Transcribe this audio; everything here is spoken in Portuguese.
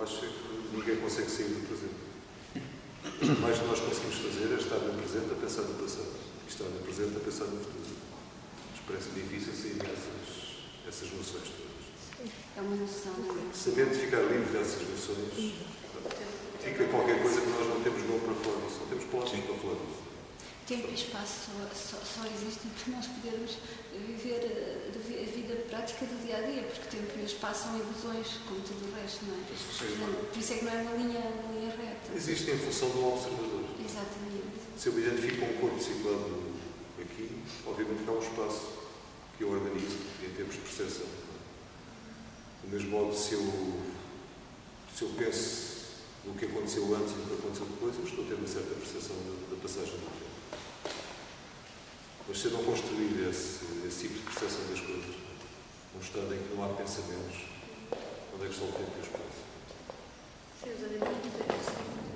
acho que ninguém consegue sair do presente. O mais que nós conseguimos fazer é estar no presente a pensar no passado. E estar no presente a pensar no futuro. Mas parece difícil sair essas noções todas. É uma noção. Sabendo ficar livre dessas noções, fica qualquer coisa que nós não temos mão para falar disso. Não temos palavras para falar disso. Tempo e espaço só existem para nós podermos viver a vida prática do dia a dia, porque tempo e espaço são ilusões, como tudo o resto, não é? Por isso é que não é uma linha reta. Existe em função do observador. Exatamente. Se eu identifico um corpo situado aqui, obviamente que há um espaço que eu organizo em termos de percepção. Do mesmo modo, se eu penso no que aconteceu antes e no que aconteceu depois, eu estou a ter uma certa percepção da passagem do tempo. Mas se eu não construir esse tipo de percepção das coisas, num estado em que não há pensamentos, onde é que está o tempo e o espaço? Sim, os